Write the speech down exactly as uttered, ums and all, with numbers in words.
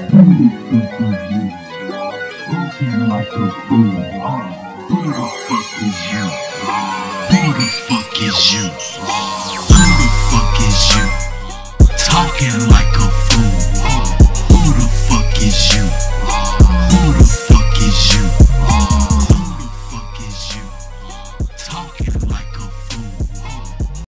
Who the fuck is you? Looking like a fool, huh? Who the fuck is you? Who the fuck is you?